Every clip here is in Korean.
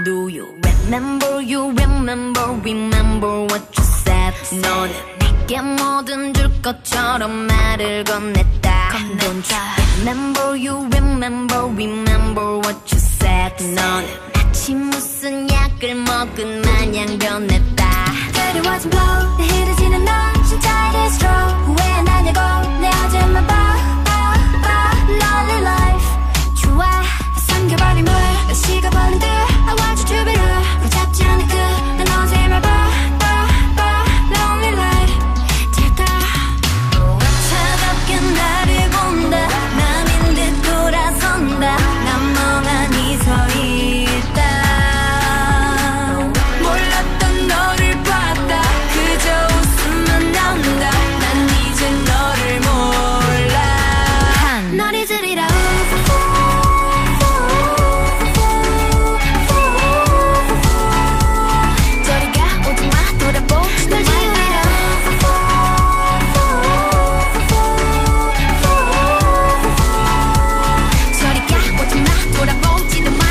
Do you remember what you said. 너는 내게 뭐든 줄 것처럼 말을 건넸다. Don't you remember what you said. 너는 마치 무슨 약을 먹은 마냥 변했다. 그리워진 blow 내 흐르지는 너 진짜 it is true. 후회하냐고 내 어제만 봐 lonely life. 좋아 삼켜버린 물 식어버린 듯 I want you to be real. 붙잡지 않을 끝난 어제만 봐 lonely life. 될까 차갑게 나를 본다. 남인 듯 돌아선다. 난 멍하니 서 있다. 몰랐던 너를 봤다. 그저 웃음만 나온다. 난 이제 너를 몰라. 널 잊으리라. 저리가 오지마 돌아보지 널 지우리라. 저리가 오지마 돌아보지도 마.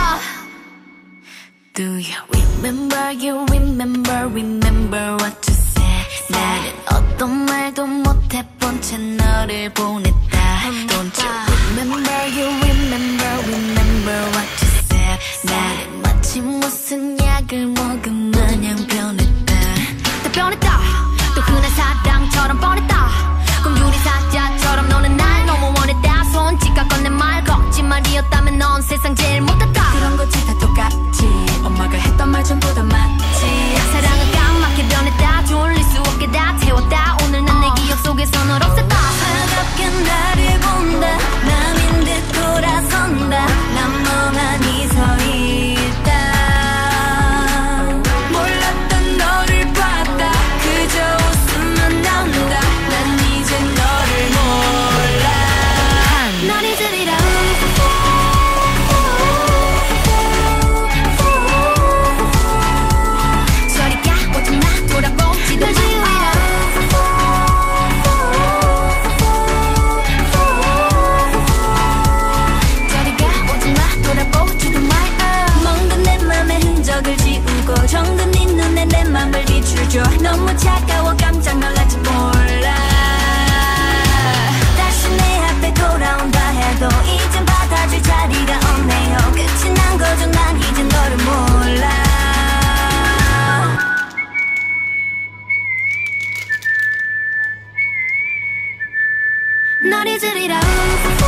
Do you remember what you said. 나는 어떤 말도 못해본 채 너를 보냈다. Don't you remember what you said. 나는 마치 무슨 약을 먹은 마냥 변했다. 또 변했다. 또 흔한 사랑처럼 뻔했다. 꿈 유리 사자처럼 너는 날 너무 원했다. 손짓과 건넨 말 거짓말이었다면 넌 세상 제일 못했다. 그런 거지 다 똑같지. 엄마가 했던 말 전부 다 맞지. 사랑은 까맣게 변했다. 돌릴 수 없게 다 태웠다. 오늘 난 내 기억 속에서 널 없앴다. 차갑게 나를 본다. 남인 듯 돌아선다. 난 멍하니 서 있다. 몰랐던 너를 봤다. 그저 웃음만 나온다. 난 이제 너를 몰라. 널 잊으리라. 저리가 오지마 돌아보지도 널 지우리라. 저리가 오지마 돌아보지도 마. 멍든 내 맘의 흔적을 지우고 정든 네 눈에 내 맘을 비추줘. 너무 차가워 깜짝 놀랄지 몰라. 다시 내 앞에 돌아온다 해도 이젠 받아줄 자리가 없네요. 끝이 난 거죠. 난 이제 너를 몰라. 널 잊으리라.